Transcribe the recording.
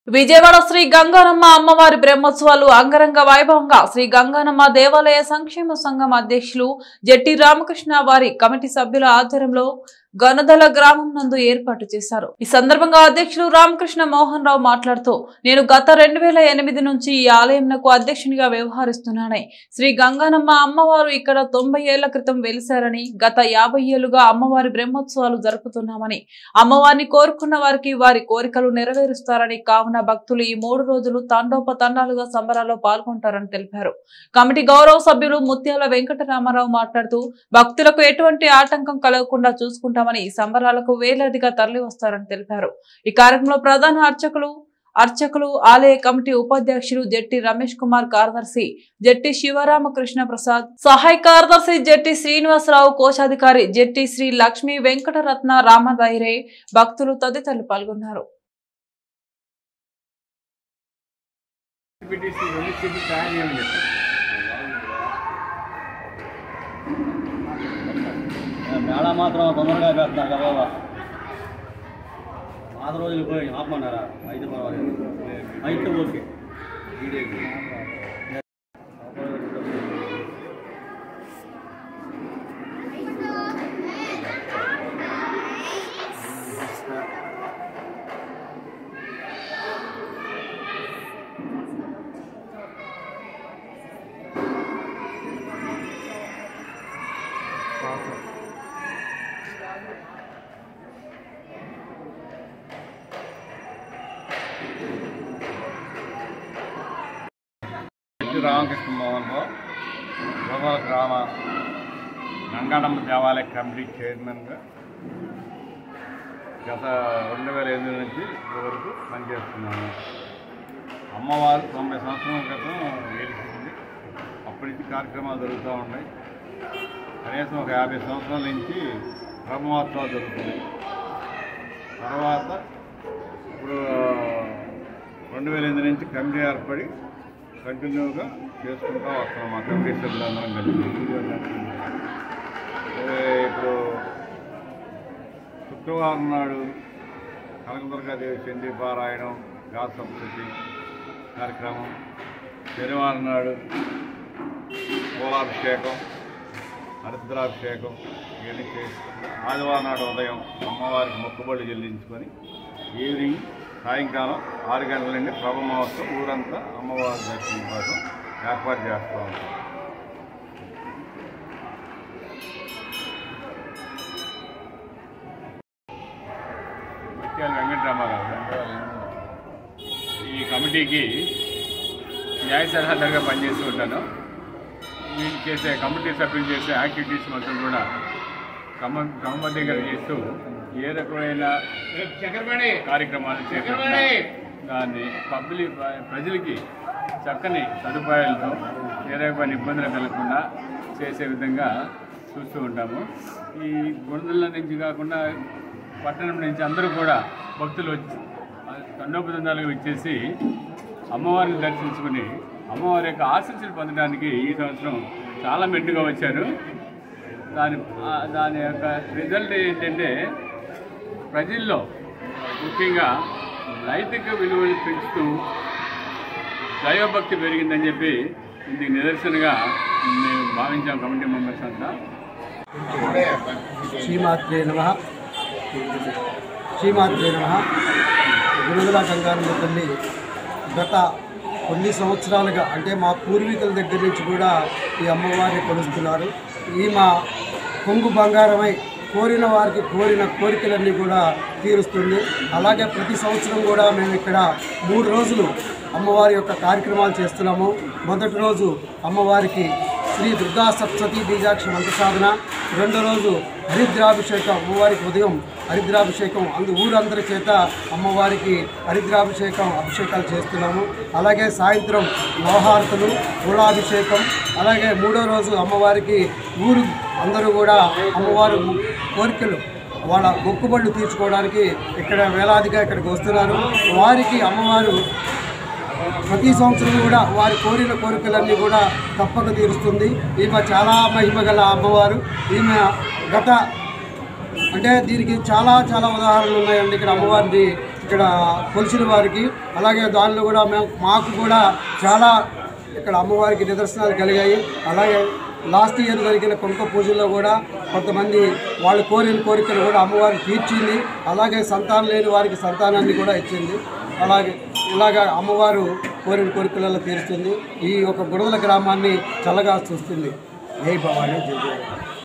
విజయవాడ శ్రీ గంగానమ్మ అమ్మవారి బ్రహ్మోత్సవాలు అంగరంగ వైభవంగా శ్రీ గంగానమ్మ దేవాలయ సంక్షేమ సంఘం అధ్యక్షులు జెట్టి రామకృష్ణ వారి కమిటీ సభ్యుల ఆధ్వర్యంలో గణదల గ్రామం నందు ఏర్పాటు చేశారు। ఈ సందర్భంగా అధ్యక్షులు రామకృష్ణ మోహన్ రావు మాట్లాడుతూ నేను గత 2008 నుంచి ఈ ఆలయంకు అధ్యక్షునిగా వ్యవహరిస్తున్నానని, శ్రీ గంగానమ్మ అమ్మవారు ఇక్కడ 90 ఏళ్ల క్రితం వెలిశారని, గత 50 ఏళ్లుగా అమ్మవారి బ్రహ్మోత్సవాలు జరుపుతున్నామని, అమ్మవారిని కోరుకున్న వారికి వారి కోరికలు నెరవేరుస్తారని, కావున భక్తులు ఈ 3 రోజులు తండోపతండాలుగా సంబరాల్లో పాల్గొంటారని తెలిపారు। కమిటీ గౌరవ సభ్యులు ముత్యాల వెంకటరామారావు మాట్లాడుతూ భక్తులకు ఎటువంటి ఆటంకం కలగకుండా చూసుకుంటారు, ఈ సంబరాలకు వేలాదిగా తరలి వస్తారని తెలిపారు। ఈ కార్యక్రమంలో ప్రధాన అర్చకులు ఆలయ కమిటీ ఉపాధ్యక్షులు జెట్టి రమేష్ కుమార్, కార్యదర్శి జెట్టి శివరామకృష్ణ ప్రసాద్, సహాయ కార్యదర్శి జెట్టి శ్రీనివాసరావు, కోశాధికారి జెట్టి శ్రీ లక్ష్మీ వెంకటరత్న రామదైరే, భక్తులు తదితరులు పాల్గొన్నారు। మేళ మాత్రం తొందరగా పెడతారు కదా, 5 రోజులు పోయి ఆపమన్నారా? 5 పర్వాలేదు, 5 ఓకే। రామకృష్ణ మోహన్ రావు, గోపాల గ్రామ గంగానమ్మ దేవాలయ కమిటీ చైర్మన్గా గత 2008 నుంచి వరకు పనిచేస్తున్నాను। అమ్మవారు 90 సంవత్సరాల క్రితం ఏలిసింది, అప్పటి నుంచి కార్యక్రమాలు జరుగుతూ ఉన్నాయి। కనీసం ఒక 50 సంవత్సరాల నుంచి బ్రహ్మోత్సవాలు జరుగుతున్నాయి। తర్వాత ఇప్పుడు 2008 నుంచి కమిటీ ఏర్పడి కంటిన్యూగా చేసుకుంటూ వస్తున్నాం మా కమిటీ సభ్యులందరం కలిసి। ఇప్పుడు శుక్రవారం నాడు కనకదుర్గాదేవి చండీ పారాయణం, గాథ సప్తశతి కార్యక్రమం, శనివారం నాడు పూలాభిషేకం, హరిద్రాభిషేకం ఇవన్నీ చేసుకుంటాం। ఆదివారం నాడు ఉదయం అమ్మవారికి మొక్కుబళ్ళు చెల్లించుకొని ఈవినింగ్ సాయంకాలం 6 గంటల నుండి ప్రభమహోత్సవం ఊరంతా అమ్మవారి దర్శనం కోసం ఏర్పాటు చేస్తూ ఉంటాం। ముత్యాల వెంకటరామారావు ఈ కమిటీకి న్యాయ సలహాదారుగా పనిచేస్తూ ఉంటాను। వీళ్ళు చేసే కమిటీ సభ్యులు చేసే యాక్టివిటీస్ మొత్తం కూడా క్రమబద్ధంగా చేస్తూ ఏ రకమైన కార్యక్రమాలు చేపట్టినా దాన్ని ప్రజలకి చక్కని సదుపాయాలతో ఏ రకమైన ఇబ్బందులు కలగకుండా చేసే విధంగా చూస్తూ ఉంటాము। ఈ గుండెల నుంచి కాకుండా పట్టణం నుంచి అందరూ కూడా భక్తులు తండోపతండాలుగా వచ్చేసి అమ్మవారిని దర్శించుకుని అమ్మవారి యొక్క ఆశీస్సులు పొందడానికి ఈ సంవత్సరం చాలా మెండుగా వచ్చారు। దాని యొక్క రిజల్ట్ ఏంటంటే ప్రజల్లో ముఖ్యంగా నైతిక విలువలు పెంచుతూ దైవభక్తి పెరిగిందని చెప్పి ఇందుకు నిదర్శనగా మేము భావించాం కమిటీ మెంబర్స్ అంతా। శ్రీమాత్రే నమః, శ్రీమాత్రే నమః। గుణదల గంగానమ్మ తల్లి గత కొన్ని సంవత్సరాలుగా, అంటే మా పూర్వీకుల దగ్గర నుంచి కూడా ఈ అమ్మవారిని కొలుస్తున్నారు। ఈ మా కొంగు బంగారమై కోరిన వారికి కోరిన కోరికలన్నీ కూడా తీరుస్తుంది। అలాగే ప్రతి సంవత్సరం కూడా మేము ఇక్కడ 3 రోజులు అమ్మవారి యొక్క కార్యక్రమాలు చేస్తున్నాము। మొదటి రోజు అమ్మవారికి శ్రీ దుర్గా సప్తశతి బీజాక్ష మంత్ర సాధన, రెండో రోజు హరిద్రాభిషేకం, అమ్మవారికి ఉదయం హరిద్రాభిషేకం, ఊరందరి చేత అమ్మవారికి అభిషేకాలు చేస్తున్నాము। అలాగే సాయంత్రం నవహారతులు, పూలాభిషేకం, అలాగే మూడో రోజు అమ్మవారికి ఊరు అందరూ కూడా అమ్మవారు కోరికలు వాళ్ళ మొక్కుబళ్ళు తీర్చుకోవడానికి ఇక్కడ వేలాదిగా ఇక్కడికి వస్తున్నారు। వారికి అమ్మవారు ప్రతి సంవత్సరం కూడా వారి కోరిన కోరికలన్నీ కూడా తప్పక తీరుస్తుంది। ఈమె చాలా మహిమగల అమ్మవారు। ఈమె గత అంటే దీనికి చాలా ఉదాహరణలు ఉన్నాయండి। ఇక్కడ అమ్మవారిని ఇక్కడ కొలిచిన వారికి. అలాగే దానిలో కూడా మాకు కూడా చాలా ఇక్కడ అమ్మవారికి నిదర్శనాలు కలిగాయి. అలాగే లాస్ట్ ఇయర్ జరిగిన కుంకుమ పూజల్లో కూడా కొంతమంది వాళ్ళు కోరిన కోరికలు కూడా అమ్మవారికి తీర్చింది. అలాగే సంతానం లేని వారికి సంతానాన్ని కూడా ఇచ్చింది. ఇలాగా అమ్మవారు కోరిన కోరికలలో తీరుస్తుంది. ఈ యొక్క గుణదల గ్రామాన్ని చల్లగా చూస్తుంది. జై భవానీ, జై జై.